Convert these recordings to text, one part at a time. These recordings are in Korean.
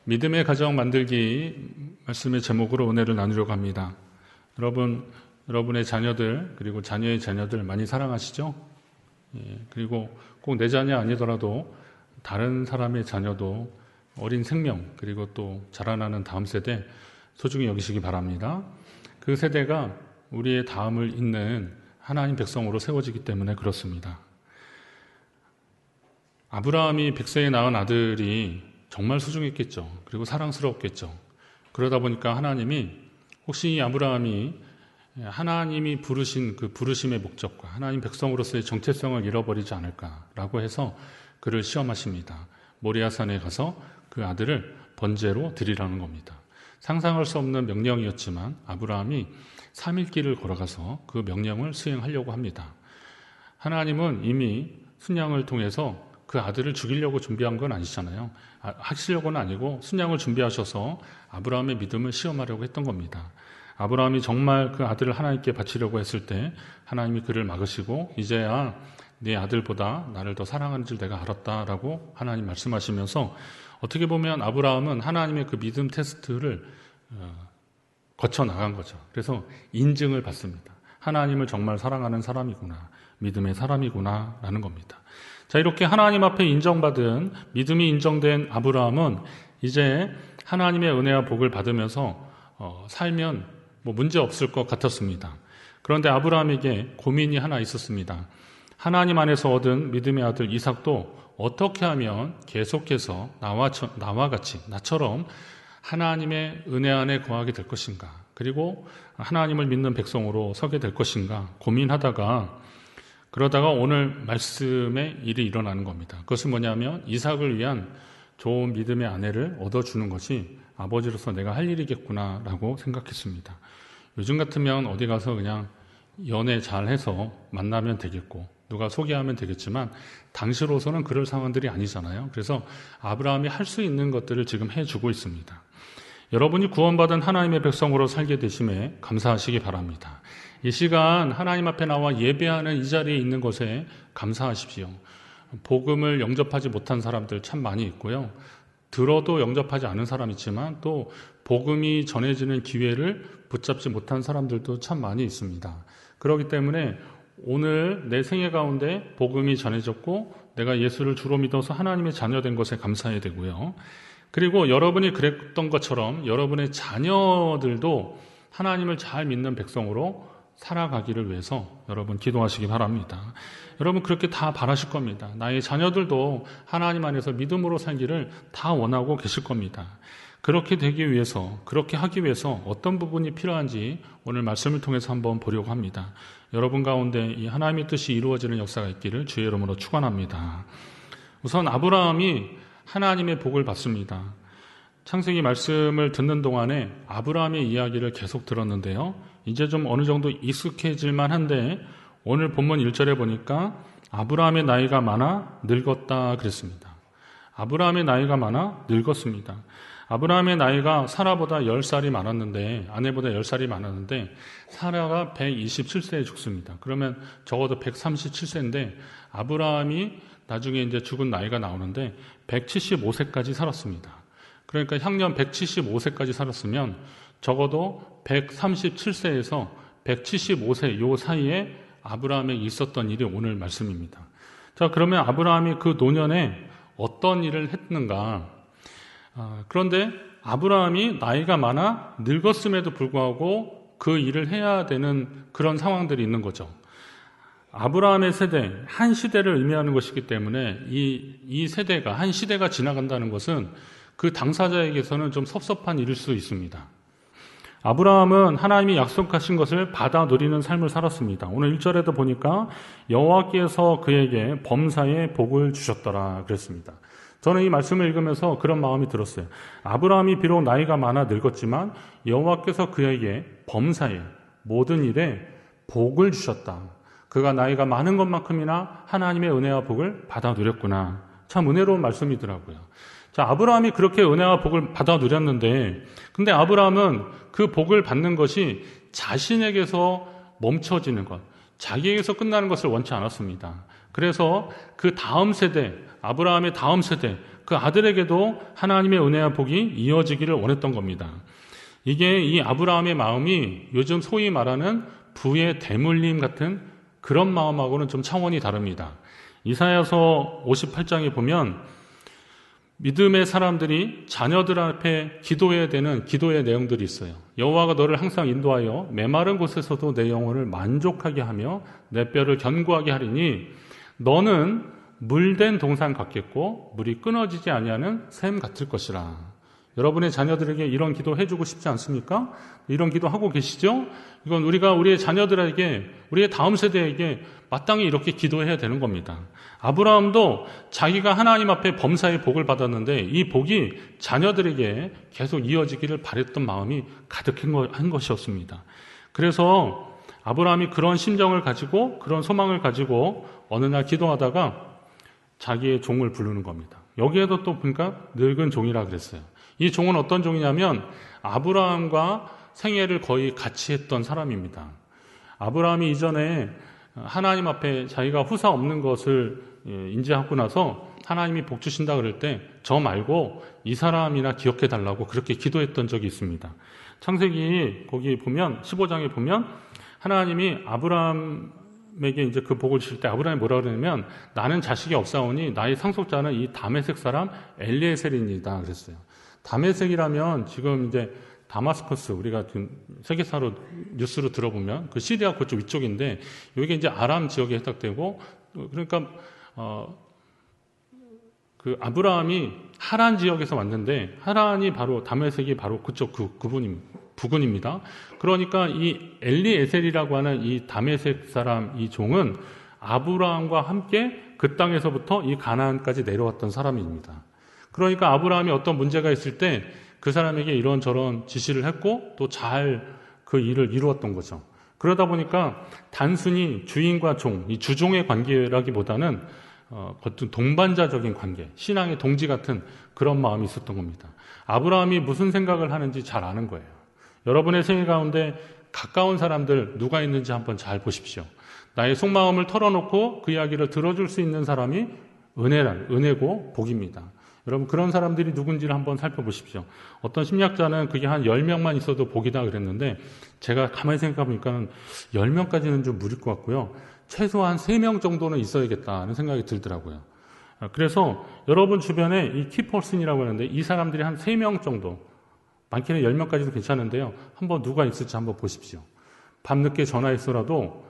믿음의 가정 만들기 말씀의 제목으로 은혜를 나누려고 합니다. 여러분의 자녀들 그리고 자녀의 자녀들 많이 사랑하시죠? 그리고 꼭 내 자녀 아니더라도 다른 사람의 자녀도 어린 생명 그리고 또 자라나는 다음 세대 소중히 여기시기 바랍니다. 그 세대가 우리의 다음을 잇는 하나님 백성으로 세워지기 때문에 그렇습니다. 아브라함이 백세에 낳은 아들이 정말 소중했겠죠. 그리고 사랑스러웠겠죠. 그러다 보니까 하나님이 혹시 이 아브라함이 하나님이 부르신 그 부르심의 목적과 하나님 백성으로서의 정체성을 잃어버리지 않을까라고 해서 그를 시험하십니다. 모리아산에 가서 그 아들을 번제로 드리라는 겁니다. 상상할 수 없는 명령이었지만 아브라함이 3일 길을 걸어가서 그 명령을 수행하려고 합니다. 하나님은 이미 순양을 통해서 그 아들을 죽이려고 준비한 건 아니잖아요. 하시려고는 아니고 순양을 준비하셔서 아브라함의 믿음을 시험하려고 했던 겁니다. 아브라함이 정말 그 아들을 하나님께 바치려고 했을 때 하나님이 그를 막으시고 이제야 네 아들보다 나를 더 사랑하는 줄 내가 알았다라고 하나님 말씀하시면서 어떻게 보면 아브라함은 하나님의 그 믿음 테스트를 거쳐 나간 거죠. 그래서 인증을 받습니다. 하나님을 정말 사랑하는 사람이구나, 믿음의 사람이구나 라는 겁니다. 자, 이렇게 하나님 앞에 인정받은 믿음이 인정된 아브라함은 이제 하나님의 은혜와 복을 받으면서 살면 문제 없을 것 같았습니다. 그런데 아브라함에게 고민이 하나 있었습니다. 하나님 안에서 얻은 믿음의 아들 이삭도 어떻게 하면 계속해서 나와 같이 나처럼 하나님의 은혜 안에 거하게 될 것인가, 그리고 하나님을 믿는 백성으로 서게 될 것인가 그러다가 오늘 말씀에 일이 일어나는 겁니다. 그것은 뭐냐면 이삭을 위한 좋은 믿음의 아내를 얻어주는 것이 아버지로서 내가 할 일이겠구나라고 생각했습니다. 요즘 같으면 어디 가서 그냥 연애 잘해서 만나면 되겠고 누가 소개하면 되겠지만 당시로서는 그럴 상황들이 아니잖아요. 그래서 아브라함이 할 수 있는 것들을 지금 해주고 있습니다. 여러분이 구원받은 하나님의 백성으로 살게 되심에 감사하시기 바랍니다. 이 시간 하나님 앞에 나와 예배하는 이 자리에 있는 것에 감사하십시오. 복음을 영접하지 못한 사람들 참 많이 있고요. 들어도 영접하지 않은 사람 있지만 또 복음이 전해지는 기회를 붙잡지 못한 사람들도 참 많이 있습니다. 그렇기 때문에 오늘 내 생애 가운데 복음이 전해졌고 내가 예수를 주로 믿어서 하나님의 자녀된 것에 감사해야 되고요. 그리고 여러분이 그랬던 것처럼 여러분의 자녀들도 하나님을 잘 믿는 백성으로 살아가기를 위해서 여러분 기도하시기 바랍니다. 여러분 그렇게 다 바라실 겁니다. 나의 자녀들도 하나님 안에서 믿음으로 살기를 다 원하고 계실 겁니다. 그렇게 되기 위해서, 그렇게 하기 위해서 어떤 부분이 필요한지 오늘 말씀을 통해서 한번 보려고 합니다. 여러분 가운데 이 하나님의 뜻이 이루어지는 역사가 있기를 주의 이름으로 축원합니다. 우선 아브라함이 하나님의 복을 받습니다. 창세기 말씀을 듣는 동안에 아브라함의 이야기를 계속 들었는데요. 이제 좀 어느 정도 익숙해질만 한데 오늘 본문 1절에 보니까 아브라함의 나이가 많아 늙었다 그랬습니다. 아브라함의 나이가 많아 늙었습니다. 아브라함의 나이가 사라보다 10살이 많았는데, 아내보다 10살이 많았는데 사라가 127세에 죽습니다. 그러면 적어도 137세인데 아브라함이 나중에 이제 죽은 나이가 나오는데 175세까지 살았습니다. 그러니까 향년 175세까지 살았으면 적어도 137세에서 175세 요 사이에 아브라함에게 있었던 일이 오늘 말씀입니다. 자, 그러면 아브라함이 그 노년에 어떤 일을 했는가? 그런데 아브라함이 나이가 많아 늙었음에도 불구하고 그 일을 해야 되는 그런 상황들이 있는 거죠. 아브라함의 세대, 한 시대를 의미하는 것이기 때문에 이 세대가, 한 시대가 지나간다는 것은 그 당사자에게서는 좀 섭섭한 일일 수 있습니다. 아브라함은 하나님이 약속하신 것을 받아 누리는 삶을 살았습니다. 오늘 1절에도 보니까 여호와께서 그에게 범사에 복을 주셨더라 그랬습니다. 저는 이 말씀을 읽으면서 그런 마음이 들었어요. 아브라함이 비록 나이가 많아 늙었지만 여호와께서 그에게 범사에 모든 일에 복을 주셨다. 그가 나이가 많은 것만큼이나 하나님의 은혜와 복을 받아 누렸구나. 참 은혜로운 말씀이더라고요. 자, 아브라함이 그렇게 은혜와 복을 받아 누렸는데, 근데 아브라함은 그 복을 받는 것이 자신에게서 멈춰지는 것, 자기에게서 끝나는 것을 원치 않았습니다. 그래서 그 다음 세대, 아브라함의 다음 세대, 그 아들에게도 하나님의 은혜와 복이 이어지기를 원했던 겁니다. 이게 이 아브라함의 마음이 요즘 소위 말하는 부의 대물림 같은 그런 마음하고는 좀 차원이 다릅니다. 이사야서 58장에 보면 믿음의 사람들이 자녀들 앞에 기도해야 되는 기도의 내용들이 있어요. 여호와가 너를 항상 인도하여 메마른 곳에서도 내 영혼을 만족하게 하며 내 뼈를 견고하게 하리니 너는 물된 동산 같겠고 물이 끊어지지 아니하는 샘 같을 것이라. 여러분의 자녀들에게 이런 기도 해주고 싶지 않습니까? 이런 기도 하고 계시죠? 이건 우리가 우리의 자녀들에게, 우리의 다음 세대에게 마땅히 이렇게 기도해야 되는 겁니다. 아브라함도 자기가 하나님 앞에 범사의 복을 받았는데 이 복이 자녀들에게 계속 이어지기를 바랬던 마음이 가득한 것이었습니다. 그래서 아브라함이 그런 심정을 가지고 그런 소망을 가지고 어느 날 기도하다가 자기의 종을 부르는 겁니다. 여기에도 또 보니까 늙은 종이라 그랬어요. 이 종은 어떤 종이냐면 아브라함과 생애를 거의 같이 했던 사람입니다. 아브라함이 이전에 하나님 앞에 자기가 후사 없는 것을 인지하고 나서 하나님이 복 주신다 그럴 때 저 말고 이 사람이나 기억해 달라고 그렇게 기도했던 적이 있습니다. 창세기 거기 보면 15장에 보면 하나님이 아브라함에게 이제 그 복을 주실 때 아브라함이 뭐라 그러냐면 나는 자식이 없사오니 나의 상속자는 이 다메섹 사람 엘리에셀이니이다 그랬어요. 다메섹이라면 지금 이제 다마스커스 우리가 세계사로 뉴스로 들어보면 그 시리아 그쪽 위쪽인데 여기 이제 아람 지역에 해당되고 그러니까 그 아브라함이 하란 지역에서 왔는데 하란이 바로 다메섹이 바로 그쪽 부근입니다. 그러니까 이 엘리에셀이라고 하는 이 다메섹 사람 이 종은 아브라함과 함께 그 땅에서부터 이 가나안까지 내려왔던 사람입니다. 그러니까 아브라함이 어떤 문제가 있을 때 그 사람에게 이런저런 지시를 했고 또 잘 그 일을 이루었던 거죠. 그러다 보니까 단순히 주인과 종, 이 주종의 관계라기보다는 어떤 동반자적인 관계, 신앙의 동지 같은 그런 마음이 있었던 겁니다. 아브라함이 무슨 생각을 하는지 잘 아는 거예요. 여러분의 생애 가운데 가까운 사람들 누가 있는지 한번 잘 보십시오. 나의 속마음을 털어놓고 그 이야기를 들어줄 수 있는 사람이 은혜고 복입니다. 여러분 그런 사람들이 누군지를 한번 살펴보십시오. 어떤 심리학자는 그게 한 10명만 있어도 복이다 그랬는데 제가 가만히 생각해 보니까 10명까지는 좀 무리일 것 같고요. 최소한 3명 정도는 있어야겠다는 생각이 들더라고요. 그래서 여러분 주변에 이 키퍼슨이라고 하는데 이 사람들이 한 3명 정도, 많게는 10명까지도 괜찮은데요. 한번 누가 있을지 한번 보십시오. 밤늦게 전화했지라도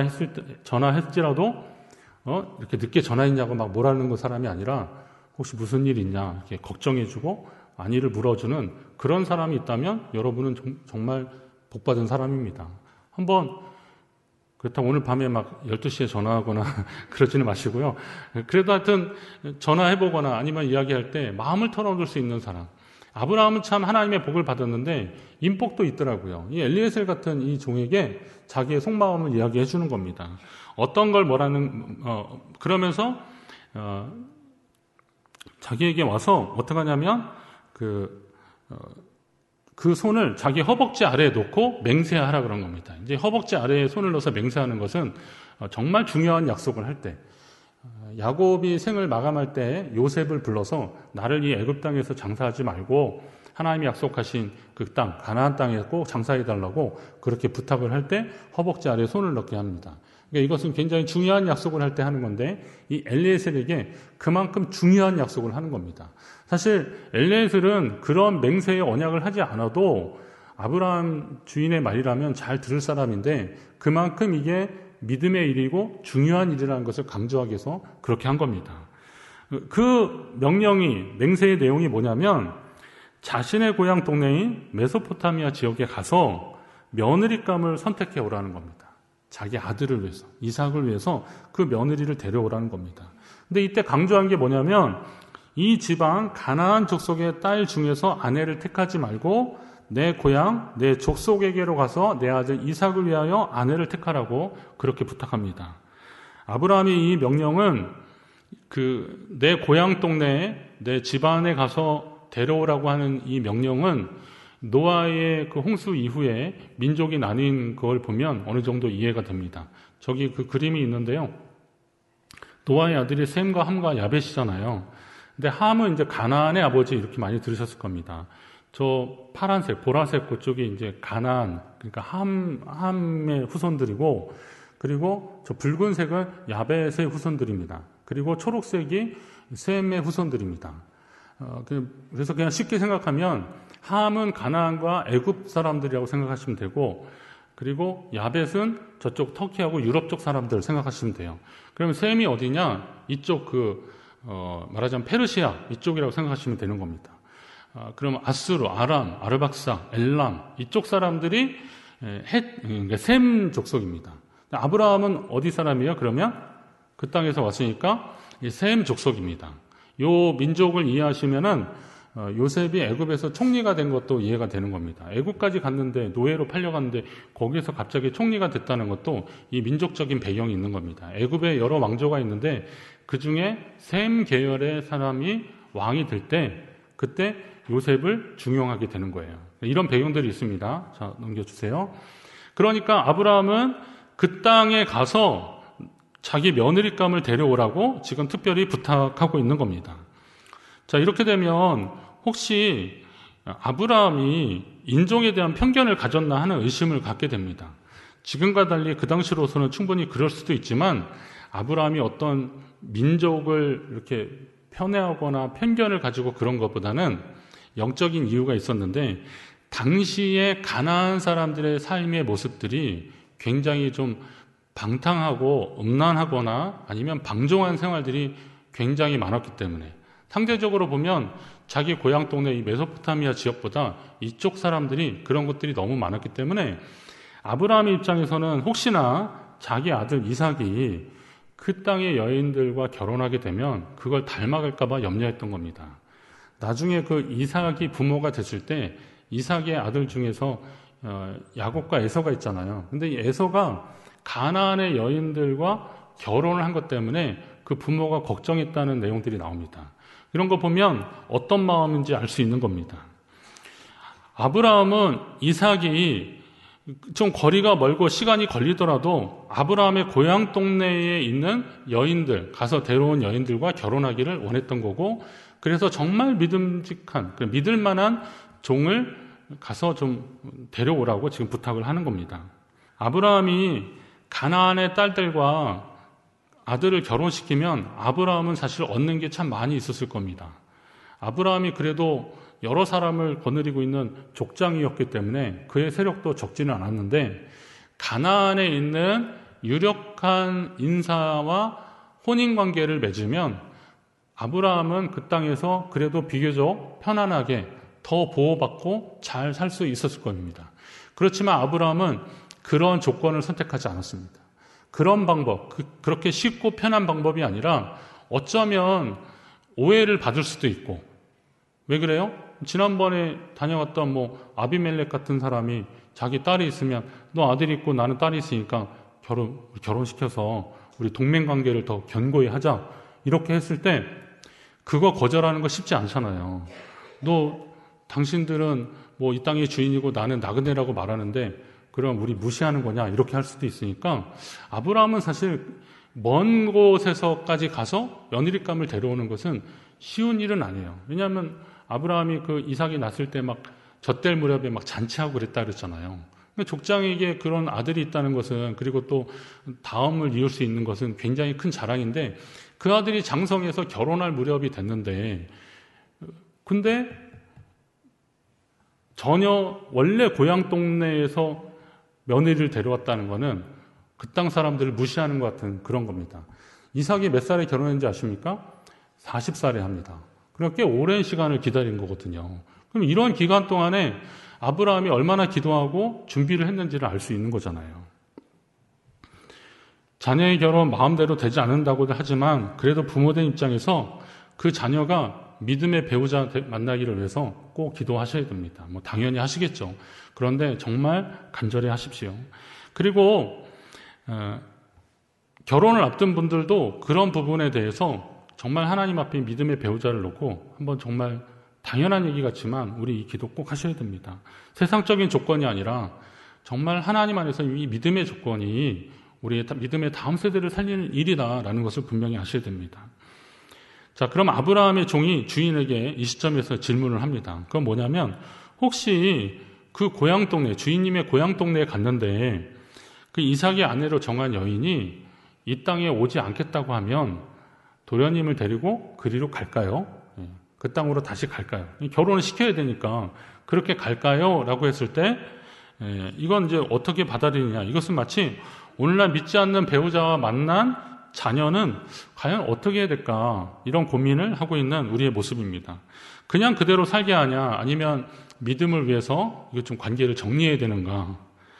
이렇게 늦게 전화했냐고 막 뭐라는 거 사람이 아니라 혹시 무슨 일 있냐 이렇게 걱정해주고 안위를 물어주는 그런 사람이 있다면 여러분은 정말 복받은 사람입니다. 한번 그렇다고 오늘 밤에 막 12시에 전화하거나 그러지는 마시고요. 그래도 하여튼 전화해보거나 아니면 이야기할 때 마음을 털어놓을 수 있는 사람. 아브라함은 참 하나님의 복을 받았는데 인복도 있더라고요. 이 엘리에셀 같은 이 종에게 자기의 속마음을 이야기해 주는 겁니다. 어떤 걸 그러면서 자기에게 와서 어떻게 하냐면 그 손을 자기 허벅지 아래에 놓고 맹세하라 그런 겁니다. 이제 허벅지 아래에 손을 넣어서 맹세하는 것은 정말 중요한 약속을 할 때, 야곱이 생을 마감할 때 요셉을 불러서 나를 이 애굽 땅에서 장사하지 말고 하나님이 약속하신 그 땅, 가나안 땅에 꼭 장사해달라고 그렇게 부탁을 할 때 허벅지 아래에 손을 넣게 합니다. 그러니까 이것은 굉장히 중요한 약속을 할 때 하는 건데 이 엘리에셀에게 그만큼 중요한 약속을 하는 겁니다. 사실 엘리에셀은 그런 맹세의 언약을 하지 않아도 아브라함 주인의 말이라면 잘 들을 사람인데 그만큼 이게 믿음의 일이고 중요한 일이라는 것을 강조하기 위해서 그렇게 한 겁니다. 그 맹세의 내용이 뭐냐면 자신의 고향 동네인 메소포타미아 지역에 가서 며느리감을 선택해 오라는 겁니다. 자기 아들을 위해서, 이삭을 위해서 그 며느리를 데려오라는 겁니다. 근데 이때 강조한 게 뭐냐면 이 지방 가나안 족속의 딸 중에서 아내를 택하지 말고 내 고향, 내 족속에게로 가서 내 아들 이삭을 위하여 아내를 택하라고 그렇게 부탁합니다. 아브라함이 이 명령은 내 고향 동네에 내 집안에 가서 데려오라고 하는 이 명령은 노아의 그 홍수 이후에 민족이 나뉜 걸 보면 어느 정도 이해가 됩니다. 저기 그 그림이 있는데요. 노아의 아들이 셈과 함과 야벳이잖아요. 근데 함은 이제 가나안의 아버지 이렇게 많이 들으셨을 겁니다. 저 파란색, 보라색 그쪽이 이제 가나안, 그러니까 함의 후손들이고, 그리고 저 붉은색은 야벳의 후손들입니다. 그리고 초록색이 셈의 후손들입니다. 그래서 그냥 쉽게 생각하면 함은 가나안과 애굽 사람들이라고 생각하시면 되고, 그리고 야벳은 저쪽 터키하고 유럽 쪽 사람들 생각하시면 돼요. 그러면 셈이 어디냐? 이쪽 말하자면 페르시아 이쪽이라고 생각하시면 되는 겁니다. 그럼 아수르, 아람, 아르박사, 엘람 이쪽 사람들이 그러니까 셈 족속입니다. 아브라함은 어디 사람이에요? 그러면 그 땅에서 왔으니까 셈 족속입니다. 요 민족을 이해하시면은 요셉이 애굽에서 총리가 된 것도 이해가 되는 겁니다. 애굽까지 갔는데 노예로 팔려갔는데 거기에서 갑자기 총리가 됐다는 것도 이 민족적인 배경이 있는 겁니다. 애굽에 여러 왕조가 있는데 그 중에 셈 계열의 사람이 왕이 될 때 그때 요셉을 중용하게 되는 거예요. 이런 배경들이 있습니다. 자, 넘겨주세요. 그러니까 아브라함은 그 땅에 가서 자기 며느리감을 데려오라고 지금 특별히 부탁하고 있는 겁니다. 자, 이렇게 되면 혹시 아브라함이 인종에 대한 편견을 가졌나 하는 의심을 갖게 됩니다. 지금과 달리 그 당시로서는 충분히 그럴 수도 있지만 아브라함이 어떤 민족을 이렇게 편애하거나 편견을 가지고 그런 것보다는 영적인 이유가 있었는데 당시에 가나안 사람들의 삶의 모습들이 굉장히 좀 방탕하고 음란하거나 아니면 방종한 생활들이 굉장히 많았기 때문에 상대적으로 보면 자기 고향 동네 이 메소포타미아 지역보다 이쪽 사람들이 그런 것들이 너무 많았기 때문에 아브라함의 입장에서는 혹시나 자기 아들 이삭이 그 땅의 여인들과 결혼하게 되면 그걸 닮아갈까 봐 염려했던 겁니다. 나중에 그 이삭이 부모가 됐을 때 이삭의 아들 중에서 야곱과 에서가 있잖아요. 근데 이 에서가 가나안의 여인들과 결혼을 한 것 때문에 그 부모가 걱정했다는 내용들이 나옵니다. 이런 거 보면 어떤 마음인지 알 수 있는 겁니다. 아브라함은 이삭이 좀 거리가 멀고 시간이 걸리더라도 아브라함의 고향 동네에 있는 여인들, 가서 데려온 여인들과 결혼하기를 원했던 거고, 그래서 정말 믿음직한, 믿을 만한 종을 가서 좀 데려오라고 지금 부탁을 하는 겁니다. 아브라함이 가나안의 딸들과 아들을 결혼시키면 아브라함은 사실 얻는 게 참 많이 있었을 겁니다. 아브라함이 그래도 여러 사람을 거느리고 있는 족장이었기 때문에 그의 세력도 적지는 않았는데 가나안에 있는 유력한 인사와 혼인관계를 맺으면 아브라함은 그 땅에서 그래도 비교적 편안하게 더 보호받고 잘 살 수 있었을 겁니다. 그렇지만 아브라함은 그런 조건을 선택하지 않았습니다. 그런 방법, 그렇게 쉽고 편한 방법이 아니라 어쩌면 오해를 받을 수도 있고. 왜 그래요? 지난번에 다녀왔던 아비멜렉 같은 사람이 자기 딸이 있으면 너 아들이 있고 나는 딸이 있으니까 결혼시켜서 우리 동맹관계를 더 견고히 하자. 이렇게 했을 때 그거 거절하는 거 쉽지 않잖아요. 당신들은 이 땅의 주인이고 나는 나그네라고 말하는데 그럼 우리 무시하는 거냐 이렇게 할 수도 있으니까 아브라함은 사실 먼 곳에서까지 가서 며느리감을 데려오는 것은 쉬운 일은 아니에요. 왜냐하면 아브라함이 그 이삭이 낳았을 때 젖될 무렵에 잔치하고 그랬다 그랬잖아요. 족장에게 그런 아들이 있다는 것은, 그리고 또 다음을 이을 수 있는 것은 굉장히 큰 자랑인데 그 아들이 장성해서 결혼할 무렵이 됐는데 근데 전혀 원래 고향 동네에서 며느리를 데려왔다는 것은 그 땅 사람들을 무시하는 것 같은 그런 겁니다. 이삭이 몇 살에 결혼했는지 아십니까? 40살에 합니다. 그러니까 꽤 오랜 시간을 기다린 거거든요. 그럼 이런 기간 동안에 아브라함이 얼마나 기도하고 준비를 했는지를 알 수 있는 거잖아요. 자녀의 결혼 마음대로 되지 않는다고 하지만 그래도 부모된 입장에서 그 자녀가 믿음의 배우자 만나기를 위해서 꼭 기도하셔야 됩니다. 당연히 하시겠죠. 그런데 정말 간절히 하십시오. 그리고 결혼을 앞둔 분들도 그런 부분에 대해서 정말 하나님 앞에 믿음의 배우자를 놓고 한번 정말 당연한 얘기 같지만 우리 이 기도 꼭 하셔야 됩니다. 세상적인 조건이 아니라 정말 하나님 안에서 이 믿음의 조건이 우리의 믿음의 다음 세대를 살리는 일이다라는 것을 분명히 아셔야 됩니다. 자, 그럼 아브라함의 종이 주인에게 이 시점에서 질문을 합니다. 그건 뭐냐면, 혹시 그 고향 동네, 주인님의 고향 동네에 갔는데 그 이삭의 아내로 정한 여인이 이 땅에 오지 않겠다고 하면 도련님을 데리고 그리로 갈까요? 그 땅으로 다시 갈까요? 결혼을 시켜야 되니까 그렇게 갈까요? 라고 했을 때 이건 이제 어떻게 받아들이냐. 이것은 마치 오늘날 믿지 않는 배우자와 만난 자녀는 과연 어떻게 해야 될까? 이런 고민을 하고 있는 우리의 모습입니다. 그냥 그대로 살게 하냐? 아니면 믿음을 위해서 이거 좀 관계를 정리해야 되는가?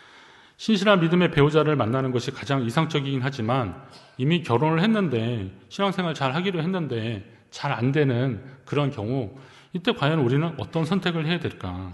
신실한 믿음의 배우자를 만나는 것이 가장 이상적이긴 하지만 이미 결혼을 했는데 신앙생활 잘 하기로 했는데 잘 안 되는 그런 경우 이때 과연 우리는 어떤 선택을 해야 될까?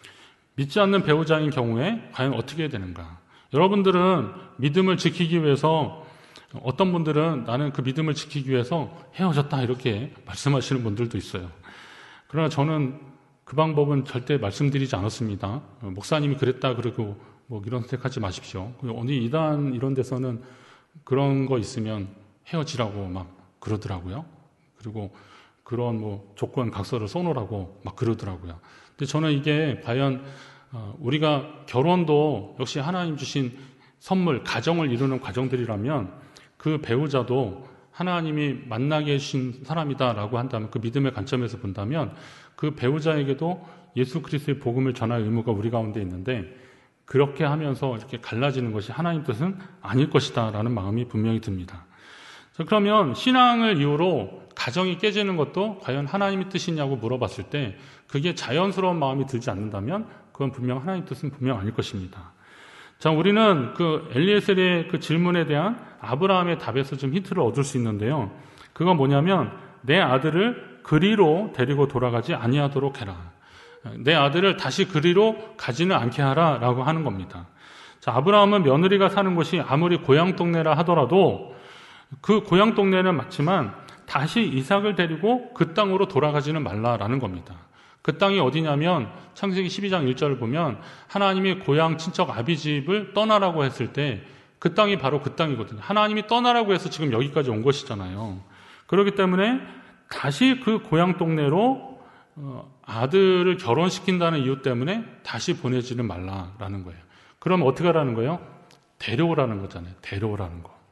믿지 않는 배우자인 경우에 과연 어떻게 해야 되는가? 여러분들은 믿음을 지키기 위해서 어떤 분들은 나는 그 믿음을 지키기 위해서 헤어졌다 이렇게 말씀하시는 분들도 있어요. 그러나 저는 그 방법은 절대 말씀드리지 않았습니다. 목사님이 그랬다 그러고 뭐 이런 선택하지 마십시오. 어느 이단 이런 데서는 그런 거 있으면 헤어지라고 막 그러더라고요. 그리고 그런 뭐 조건 각서를 써놓으라고 막 그러더라고요. 근데 저는 이게 과연 우리가 결혼도 역시 하나님 주신 선물, 가정을 이루는 과정들이라면 그 배우자도 하나님이 만나게 해주신 사람이다라고 한다면 그 믿음의 관점에서 본다면 그 배우자에게도 예수 그리스도의 복음을 전할 의무가 우리 가운데 있는데 그렇게 하면서 이렇게 갈라지는 것이 하나님 뜻은 아닐 것이다라는 마음이 분명히 듭니다. 자, 그러면 신앙을 이유로 가정이 깨지는 것도 과연 하나님의 뜻이냐고 물어봤을 때 그게 자연스러운 마음이 들지 않는다면 그건 분명 하나님 뜻은 분명 아닐 것입니다. 자, 우리는 그 엘리에셀의 그 질문에 대한 아브라함의 답에서 좀 힌트를 얻을 수 있는데요. 그건 뭐냐면 내 아들을 그리로 데리고 돌아가지 아니하도록 해라. 내 아들을 다시 그리로 가지는 않게 하라라고 하는 겁니다. 자, 아브라함은 며느리가 사는 곳이 아무리 고향 동네라 하더라도 그 고향 동네는 맞지만 다시 이삭을 데리고 그 땅으로 돌아가지는 말라라는 겁니다. 그 땅이 어디냐면 창세기 12장 1절을 보면 하나님이 고향 친척 아비집을 떠나라고 했을 때 그 땅이 바로 그 땅이거든요. 하나님이 떠나라고 해서 지금 여기까지 온 것이잖아요. 그렇기 때문에 다시 그 고향 동네로 아들을 결혼시킨다는 이유 때문에 다시 보내지는 말라라는 거예요. 그럼 어떻게 하라는 거예요? 데려오라는 거잖아요. 데려오라는 거.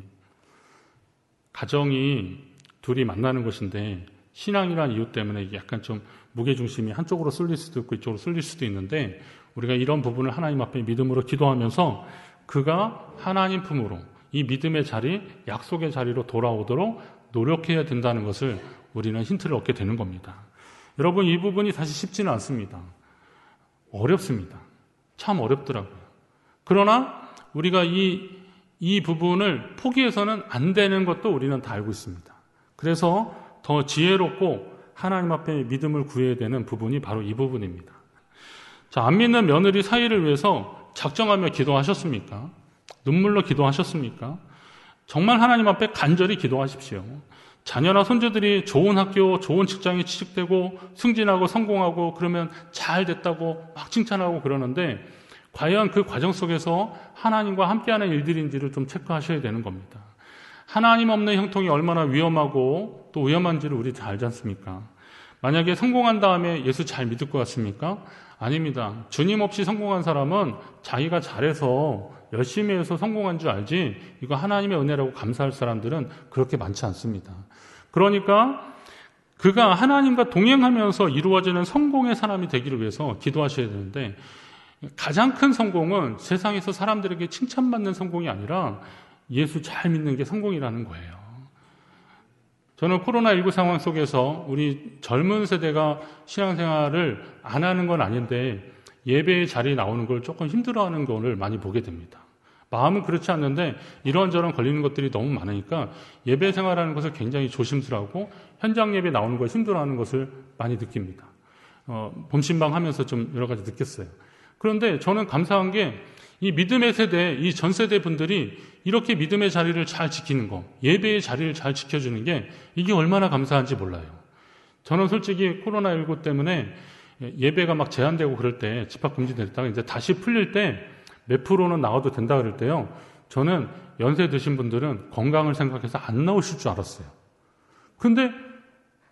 가정이 둘이 만나는 것인데 신앙이라는 이유 때문에 이게 약간 좀 무게중심이 한쪽으로 쏠릴 수도 있고 이쪽으로 쏠릴 수도 있는데 우리가 이런 부분을 하나님 앞에 믿음으로 기도하면서 그가 하나님 품으로 이 믿음의 자리, 약속의 자리로 돌아오도록 노력해야 된다는 것을 우리는 힌트를 얻게 되는 겁니다. 여러분, 이 부분이 사실 쉽지는 않습니다. 어렵습니다. 참 어렵더라고요. 그러나 우리가 이 부분을 포기해서는 안 되는 것도 우리는 다 알고 있습니다. 그래서 더 지혜롭고 하나님 앞에 믿음을 구해야 되는 부분이 바로 이 부분입니다. 자, 안 믿는 며느리 사이를 위해서 작정하며 기도하셨습니까? 눈물로 기도하셨습니까? 정말 하나님 앞에 간절히 기도하십시오. 자녀나 손주들이 좋은 학교, 좋은 직장에 취직되고 승진하고 성공하고 그러면 잘 됐다고 막 칭찬하고 그러는데 과연 그 과정 속에서 하나님과 함께하는 일들인지를 좀 체크하셔야 되는 겁니다. 하나님 없는 형통이 얼마나 위험하고 또 위험한지를 우리 다 알지 않습니까? 만약에 성공한 다음에 예수 잘 믿을 것 같습니까? 아닙니다. 주님 없이 성공한 사람은 자기가 잘해서 열심히 해서 성공한 줄 알지 이거 하나님의 은혜라고 감사할 사람들은 그렇게 많지 않습니다. 그러니까 그가 하나님과 동행하면서 이루어지는 성공의 사람이 되기를 위해서 기도하셔야 되는데 가장 큰 성공은 세상에서 사람들에게 칭찬받는 성공이 아니라 예수 잘 믿는 게 성공이라는 거예요. 저는 코로나19 상황 속에서 우리 젊은 세대가 신앙생활을 안 하는 건 아닌데 예배의 자리에 나오는 걸 조금 힘들어하는 거를 많이 보게 됩니다. 마음은 그렇지 않는데 이런저런 걸리는 것들이 너무 많으니까 예배 생활하는 것을 굉장히 조심스러워하고 현장 예배 나오는 걸 힘들어하는 것을 많이 느낍니다. 봄신방 하면서 좀 여러 가지 느꼈어요. 그런데 저는 감사한 게 이 믿음의 세대, 이 전 세대 분들이 이렇게 믿음의 자리를 잘 지키는 거, 예배의 자리를 잘 지켜주는 게 이게 얼마나 감사한지 몰라요. 저는 솔직히 코로나19 때문에 예배가 막 제한되고 그럴 때 집합 금지됐다가 이제 다시 풀릴 때 몇 프로는 나와도 된다 그럴 때요. 저는 연세 드신 분들은 건강을 생각해서 안 나오실 줄 알았어요. 근데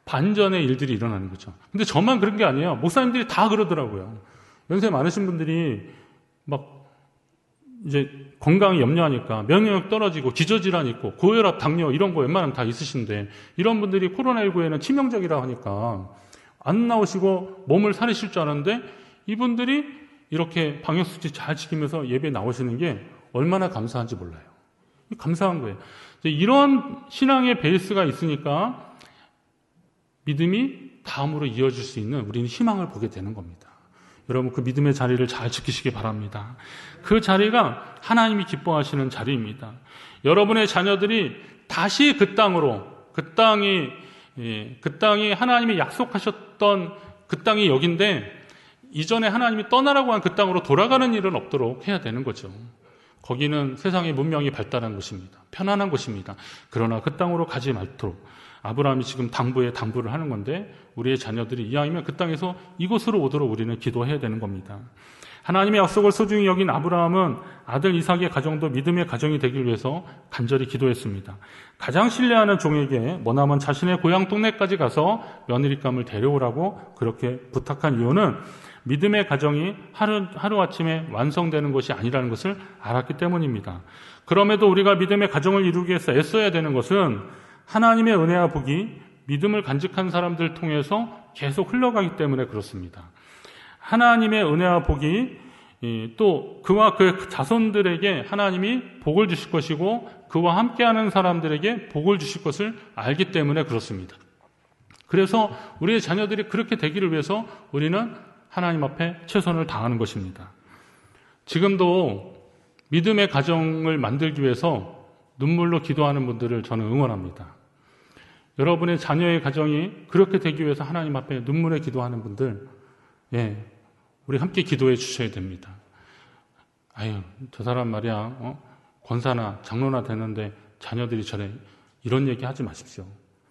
반전의 일들이 일어나는 거죠. 근데 저만 그런 게 아니에요. 목사님들이 다 그러더라고요. 연세 많으신 분들이 막 이제 건강이 염려하니까 면역력 떨어지고 기저질환 있고 고혈압, 당뇨 이런 거 웬만하면 다 있으신데 이런 분들이 코로나19에는 치명적이라 하니까 안 나오시고 몸을 사리실 줄 알았는데 이분들이 이렇게 방역수칙 잘 지키면서 예배 나오시는 게 얼마나 감사한지 몰라요. 감사한 거예요. 이런 신앙의 베이스가 있으니까 믿음이 다음으로 이어질 수 있는 우리는 희망을 보게 되는 겁니다. 여러분 그 믿음의 자리를 잘 지키시기 바랍니다. 그 자리가 하나님이 기뻐하시는 자리입니다. 여러분의 자녀들이 다시 그 땅으로 그 땅이 하나님이 약속하셨던 그 땅이 여긴데 이전에 하나님이 떠나라고 한 그 땅으로 돌아가는 일은 없도록 해야 되는 거죠. 거기는 세상의 문명이 발달한 곳입니다. 편안한 곳입니다. 그러나 그 땅으로 가지 말도록 아브라함이 지금 당부를 하는 건데 우리의 자녀들이 이왕이면 그 땅에서 이곳으로 오도록 우리는 기도해야 되는 겁니다. 하나님의 약속을 소중히 여긴 아브라함은 아들 이삭의 가정도 믿음의 가정이 되기 위해서 간절히 기도했습니다. 가장 신뢰하는 종에게 머나먼 자신의 고향 동네까지 가서 며느리감을 데려오라고 그렇게 부탁한 이유는 믿음의 가정이 하루아침에 완성되는 것이 아니라는 것을 알았기 때문입니다. 그럼에도 우리가 믿음의 가정을 이루기 위해서 애써야 되는 것은 하나님의 은혜와 복이 믿음을 간직한 사람들을 통해서 계속 흘러가기 때문에 그렇습니다. 하나님의 은혜와 복이 또 그와 그 자손들에게 하나님이 복을 주실 것이고 그와 함께하는 사람들에게 복을 주실 것을 알기 때문에 그렇습니다. 그래서 우리의 자녀들이 그렇게 되기를 위해서 우리는 하나님 앞에 최선을 다하는 것입니다. 지금도 믿음의 가정을 만들기 위해서 눈물로 기도하는 분들을 저는 응원합니다. 여러분의 자녀의 가정이 그렇게 되기 위해서 하나님 앞에 눈물에 기도하는 분들, 우리 함께 기도해 주셔야 됩니다. 저 사람 말이야, 권사나 장로나 되는데 자녀들이 저래 이런 얘기 하지 마십시오.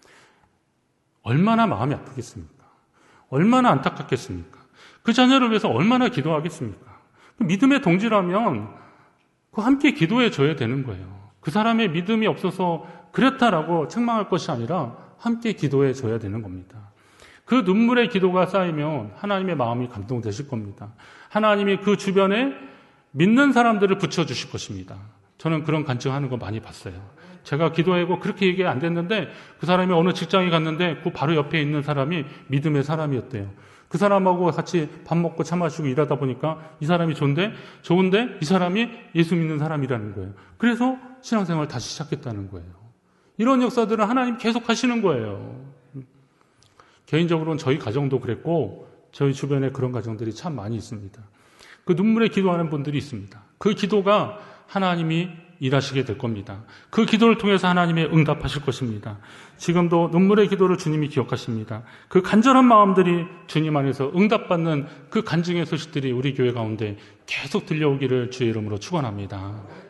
얼마나 마음이 아프겠습니까? 얼마나 안타깝겠습니까? 그 자녀를 위해서 얼마나 기도하겠습니까? 믿음의 동지라면 그 함께 기도해 줘야 되는 거예요. 그 사람의 믿음이 없어서 그렇다라고 책망할 것이 아니라 함께 기도해 줘야 되는 겁니다. 그 눈물의 기도가 쌓이면 하나님의 마음이 감동되실 겁니다. 하나님이 그 주변에 믿는 사람들을 붙여주실 것입니다. 저는 그런 간증하는 거 많이 봤어요. 제가 기도하고 그렇게 얘기 안 됐는데 그 사람이 어느 직장에 갔는데 그 바로 옆에 있는 사람이 믿음의 사람이었대요. 그 사람하고 같이 밥 먹고 차 마시고 일하다 보니까 이 사람이 좋은데 이 사람이 예수 믿는 사람이라는 거예요. 그래서 신앙생활을 다시 시작했다는 거예요. 이런 역사들은 하나님 계속 하시는 거예요. 개인적으로는 저희 가정도 그랬고 저희 주변에 그런 가정들이 참 많이 있습니다. 그 눈물에 기도하는 분들이 있습니다. 그 기도가 하나님이 일하시게 될 겁니다. 그 기도를 통해서 하나님의 응답하실 것입니다. 지금도 눈물의 기도를 주님이 기억하십니다. 그 간절한 마음들이 주님 안에서 응답받는 그 간증의 소식들이 우리 교회 가운데 계속 들려오기를 주의 이름으로 축원합니다.